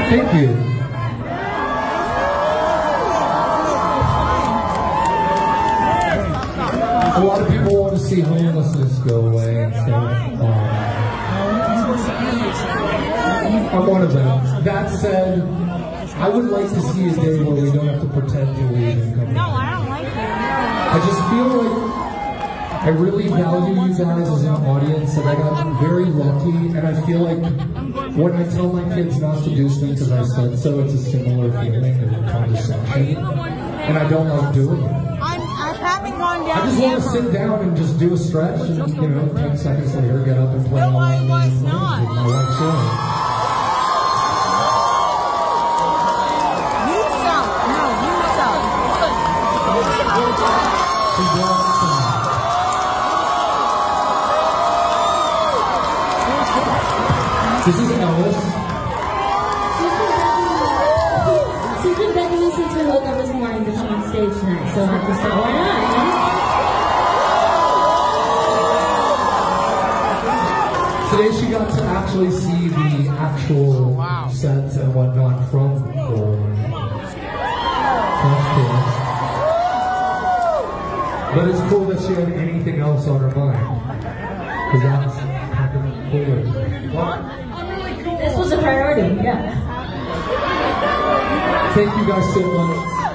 Thank you. A lot of people want to see homelessness go away and stuff. I'm one of them. That said, I would like to see a day where we don't have to pretend to leave and come back. No, I don't like that. I just feel like I really value you guys as an audience, and I got very lucky, and I feel like when I tell my kids not to do things as I said so, it's a similar feeling of condescension, and I don't like doing it. I haven't gone down. I just want to sit down and just do a stretch, and 10 seconds later get up and play No, I online was games with not. my wife's son. You some. No, you some. She brought some. This is Alice. She's been begging me since we woke up this morning to come on stage tonight, so I just thought, why not? Today she got to actually see the actual sets and whatnot from the That's cool. But it's cool that she had anything else on her mind. Because that's kind of cool. What? This was a priority, yeah. Thank you guys so much.